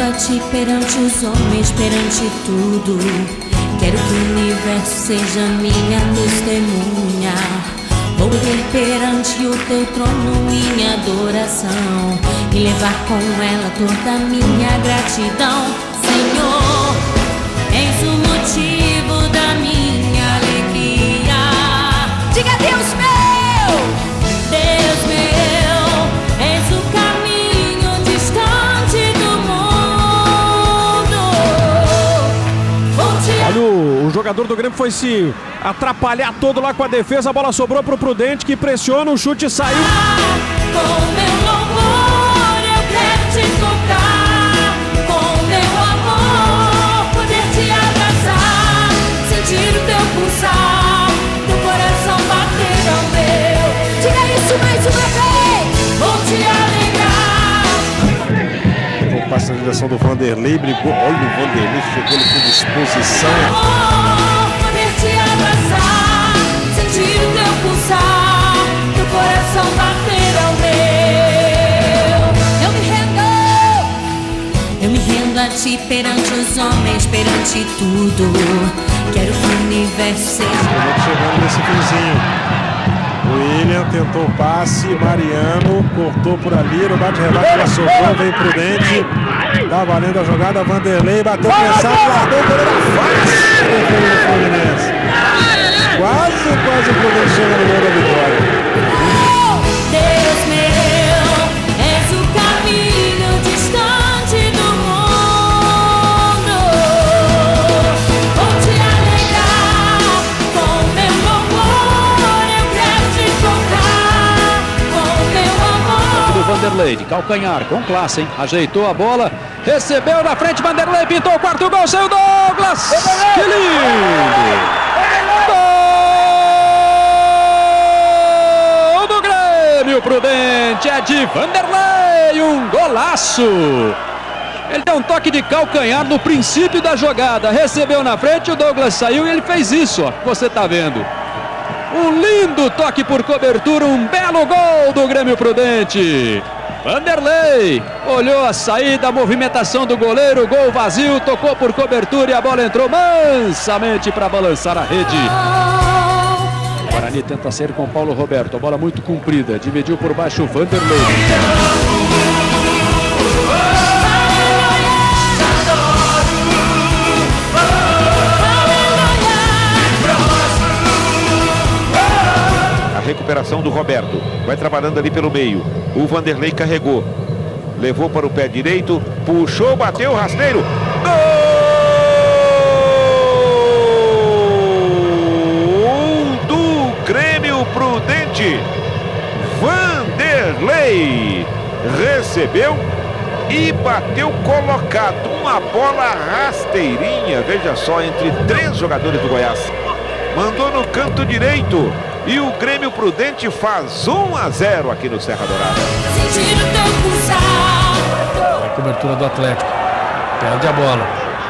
rendo a ti perante os homens, perante tudo. Quero que o universo seja minha testemunha. Vou ir perante o teu trono em adoração e levar com ela toda a minha gratidão. Senhor, és o motivo da minha alegria. Diga: Deus meu, Deus meu, és o caminho distante do mundo. Olha, o jogador do Grêmio foi se atrapalhar todo lá com a defesa. A bola sobrou pro Prudente, que pressiona, o chute saiu. Com meu louvor eu quero te tocar, com meu amor poder te abraçar, sentir o teu pulsar, teu coração bater ao meu. Diga isso mais uma vez, vou te alegrar. O passe na direção do Vanderlei, brigou. Olha o Vanderlei, chegou ali com disposição. Poder te abraçar, sentir o teu pulsar, teu coração bater ao meu. Eu me rendo a ti perante os homens, perante tudo. Quero que o universo seja. Chegando nesse finzinho. O William tentou o passe, Mariano cortou por ali, no bate-rebate, ela sobrou, veio Prudente. Tá valendo a jogada, Vanderlei bateu pensado, guardou o goleiro fácil do Fluminense. Quase o Prudente chega no gol da vitória. Deus meu, és o caminho distante do mundo. Vou te alegrar, com meu louvor eu quero te tocar, com meu amor. Do Vanderlei, de calcanhar, com classe, hein? Ajeitou a bola, recebeu na frente, Vanderlei pintou o quarto gol, saiu Douglas! Que lindo! Gol do Grêmio, Prudente, é de Vanderlei, um golaço! Ele deu um toque de calcanhar no princípio da jogada, recebeu na frente, o Douglas saiu e ele fez isso, ó, que você tá vendo. Um lindo toque por cobertura, um belo gol do Grêmio Prudente. Vanderlei olhou a saída, a movimentação do goleiro, gol vazio, tocou por cobertura e a bola entrou mansamente para balançar a rede. O Guarani tenta sair com Paulo Roberto, a bola muito comprida, dividiu por baixo o Vanderlei. Recuperação do Roberto, vai trabalhando ali pelo meio, o Vanderlei carregou, levou para o pé direito, puxou, bateu, rasteiro, gol do Grêmio Prudente. Vanderlei recebeu e bateu colocado, uma bola rasteirinha, veja só, entre 3 jogadores do Goiás, mandou no canto direito. E o Grêmio Prudente faz 1-0 aqui no Serra Dourada. A cobertura do Atlético. Perde a bola.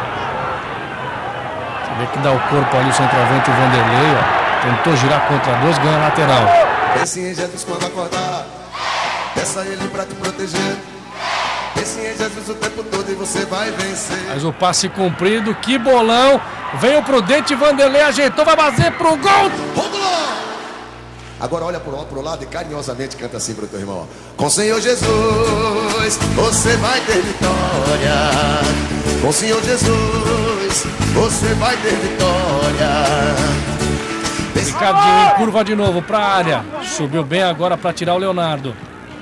Você vê que dá o corpo ali o centroavante, o Vanderlei, ó. Tentou girar contra 2, ganha lateral. Pense em Jesus quando acordar. Peça a ele pra te proteger. Pense em Jesus o tempo todo e você vai vencer. Mas o passe cumprido, que bolão. Vem o Prudente, Vanderlei ajeitou, vai fazer pro gol. Agora olha pro lado e carinhosamente canta assim pro teu irmão. Com o Senhor Jesus, você vai ter vitória. Com o Senhor Jesus, você vai ter vitória. Ricardinho em curva de novo pra área. Subiu bem agora pra tirar o Leonardo.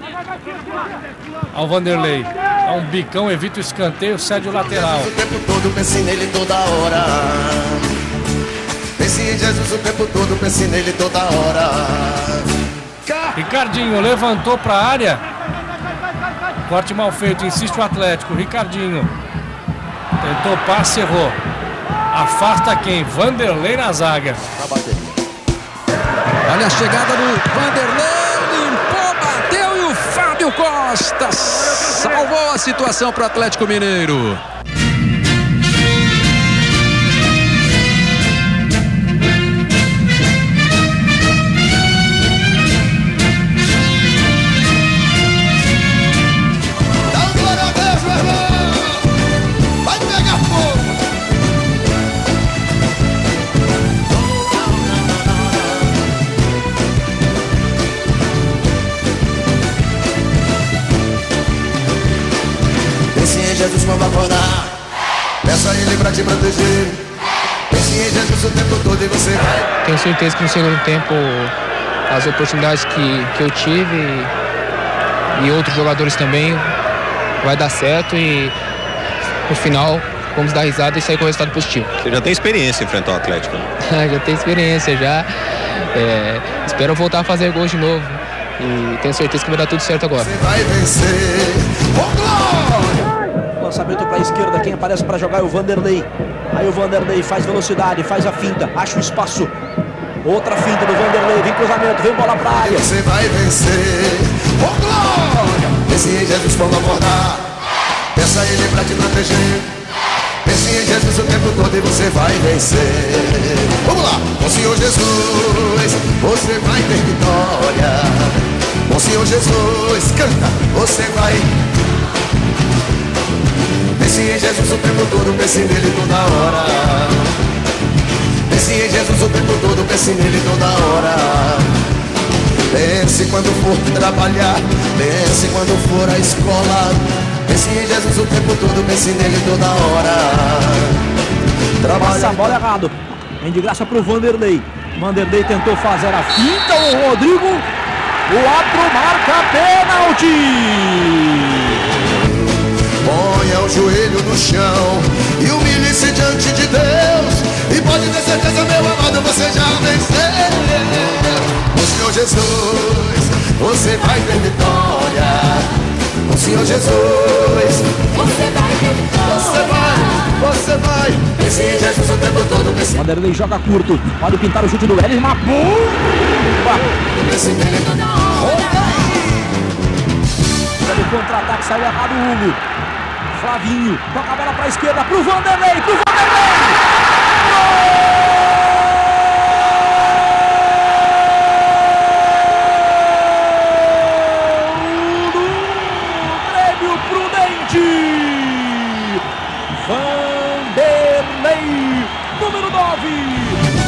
Ao Vanderlei. Dá um bicão, evita o escanteio, cede o lateral. O tempo todo pense nele toda hora. Pense em Jesus o tempo todo, pense nele toda hora. Ricardinho levantou para a área. Corte mal feito, insiste o Atlético. Ricardinho tentou passe, errou. Afasta quem? Vanderlei na zaga. Olha a chegada do Vanderlei, limpou, bateu e o Fábio Costa salvou a situação para o Atlético Mineiro. Jesus quando acordar. Peça a Ele pra te proteger. Pense em Jesus o tempo todo e você vai. Tenho certeza que no segundo tempo as oportunidades que eu tive e outros jogadores também vai dar certo e no final vamos dar risada e sair com o resultado positivo. Você já tem experiência em enfrentar o Atlético, né? Já tenho experiência, já. Espero voltar a fazer gols de novo e tenho certeza que vai dar tudo certo agora. Você vai vencer. Lançamento para a esquerda, quem aparece para jogar é o Vanderlei. Aí o Vanderlei faz velocidade, faz a finta, acha o espaço. Outra finta do Vanderlei, vem cruzamento, vem bola pra área. Você vai vencer. Oh, glória! Pense em Jesus quando acordar. Peça a Ele pra te proteger. Pense em Jesus o tempo todo e você vai vencer. Vamos lá! Com Senhor Jesus, você vai ter vitória. Com Senhor Jesus, canta, você vai. Pense em Jesus o tempo todo, pense nele toda hora. Pense em Jesus o tempo todo, pense nele toda hora. Pense quando for trabalhar, pense quando for à escola. Pense em Jesus o tempo todo, pense nele toda hora. Passa a bola errado. Vem de graça pro Vanderlei. Vanderlei tentou fazer a finta, o Rodrigo. O árbitro marca pênalti. Ponha o joelho no chão e humilhe-se diante de Deus. E pode ter certeza, meu amado, você já venceu. O Senhor Jesus, você vai ter vitória. O Senhor Jesus, você vai ter vitória. Você vai. Pense em Jesus o tempo todo. Vanderlei joga curto. Pode pintar o chute do Vélez, mas Pense nele toda hora. O contra-ataque saiu errado, Hugo. Flavinho, toca a bola para a esquerda, pro Vanderlei, pro Vanderlei! Gol do Grêmio Prudente! Vanderlei, número 9!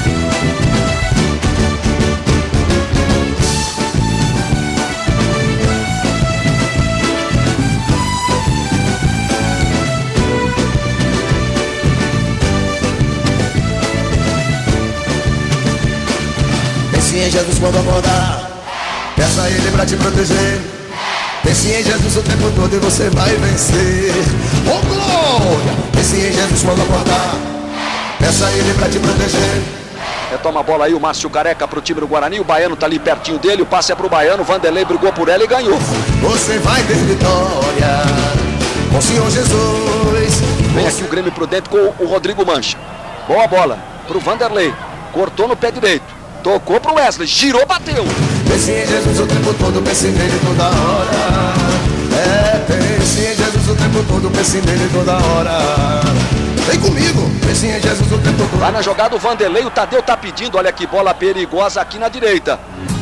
Pense em Jesus quando acordar. Peça a Ele pra te proteger. Pense em Jesus o tempo todo e você vai vencer. Oh glória! Pense em Jesus quando acordar. Peça a Ele pra te proteger. Retoma a bola aí o Márcio Careca pro time do Guarani. O Baiano tá ali pertinho dele. O passe é pro Baiano. O Vanderlei brigou por ela e ganhou. Você vai ter vitória com o Senhor Jesus. Vem aqui o Grêmio Prudente com o Rodrigo Mancha. Boa bola pro Vanderlei. Cortou no pé direito. Tocou pro Wesley, girou, bateu. Pense em Jesus o tempo todo, pense nele toda hora. Pense em Jesus o tempo todo, pense nele toda hora. Vem comigo, pense em Jesus o tempo todo. Lá na jogada o Vanderlei, o Tadeu tá pedindo, olha que bola perigosa aqui na direita.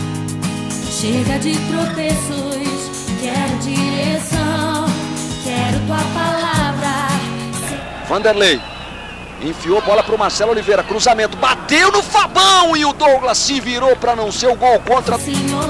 Chega de tropeços, quero direção, quero tua palavra. Vanderlei. Enfiou bola pro Marcelo Oliveira, cruzamento, bateu no Fabão e o Douglas se virou para não ser o gol contra. Senhor,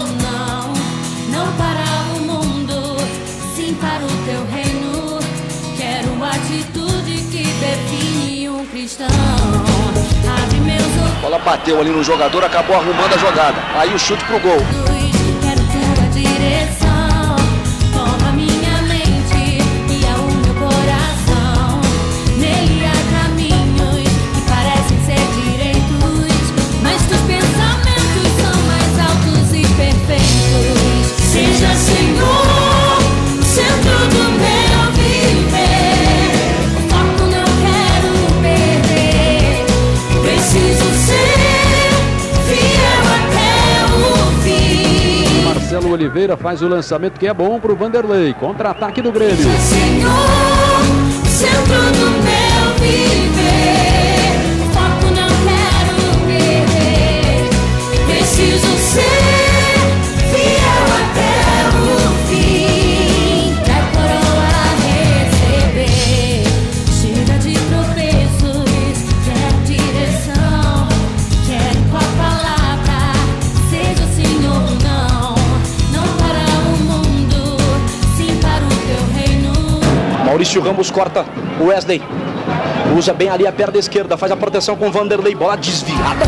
não para o mundo, sim para o teu reino. Quero uma atitude que define um cristão. Abre meus olhos. A bola bateu ali no jogador, acabou arrumando a jogada. Aí o chute pro gol. Quero tua direção, toma minha mente e ao meu coração. Nele há caminhos que parecem ser direitos, mas teus pensamentos são mais altos e perfeitos. Seja, Senhor, centro do meu viver. O foco não quero perder. Preciso ser fiel até o fim. Marcelo Oliveira faz o lançamento que é bom pro Vanderlei. Contra-ataque do Grêmio. Seja, Senhor, centro do meu viver. O foco não quero perder. Preciso ser fiel até o fim. Pra coroa receber. Chega de tropeços, quero direção. Quero tua palavra. Seja sim ou não. Não para o mundo, sim para o teu reino. Maurício Ramos corta o Wesley. Usa bem ali a perna esquerda, faz a proteção com o Vanderlei, bola desviada.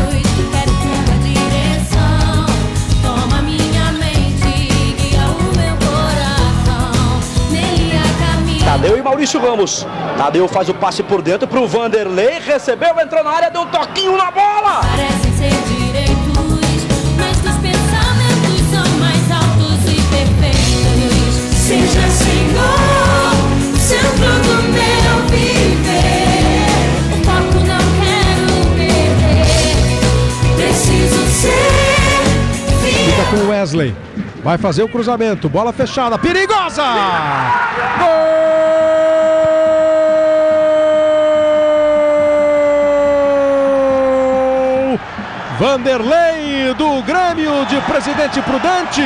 Tadeu e Maurício Ramos. Tadeu faz o passe por dentro pro Vanderlei, recebeu, entrou na área, deu um toquinho na bola. Parecem ser direitos, mas os pensamentos são mais altos e perfeitos. Seja Senhor, centro do meu viver. O foco não quero perder. Preciso ser fiel. Fica com o Wesley. Vai fazer o cruzamento. Bola fechada. Perigosa! Gol! Vanderlei do Grêmio de Presidente Prudente.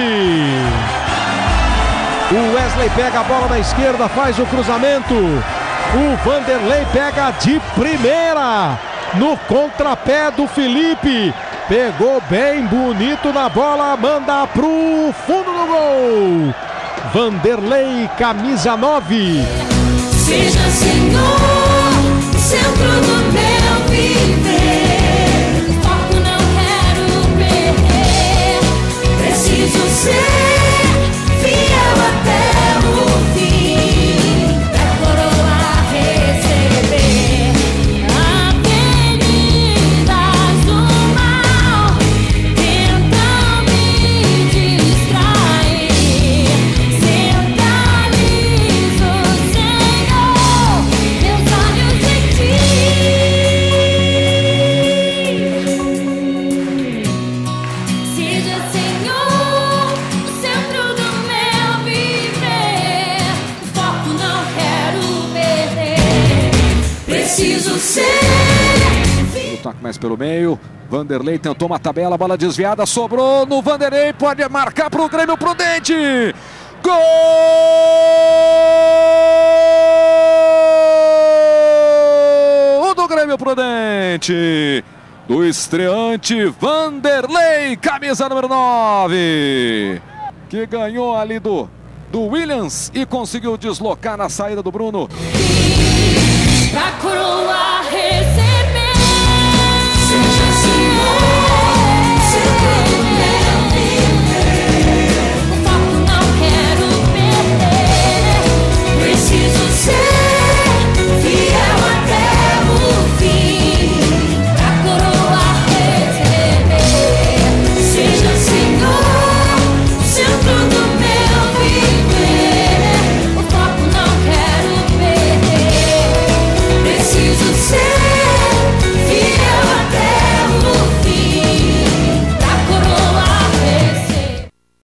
O Wesley pega a bola na esquerda, faz o cruzamento. O Vanderlei pega de primeira no contrapé do Felipe. Pegou bem bonito na bola, manda pro fundo do gol. Vanderlei, camisa 9. Seja Senhor, centro do meu viver. O foco não quero perder. Preciso ser fiel até o fim. Pra coroa receber avenidas do mal. Tentam me distrair. Centralizo, Senhor, meus olhos em ti. Seja Senhor, o centro do meu viver. O foco não quero perder. Preciso ser. O toque mais pelo meio. Vanderlei tentou uma tabela, bola desviada, sobrou no Vanderlei, pode marcar para o Grêmio Prudente. Gol do Grêmio Prudente. Do estreante Vanderlei, camisa número 9. Que ganhou ali do Williams e conseguiu deslocar na saída do Bruno. Pra coroa receber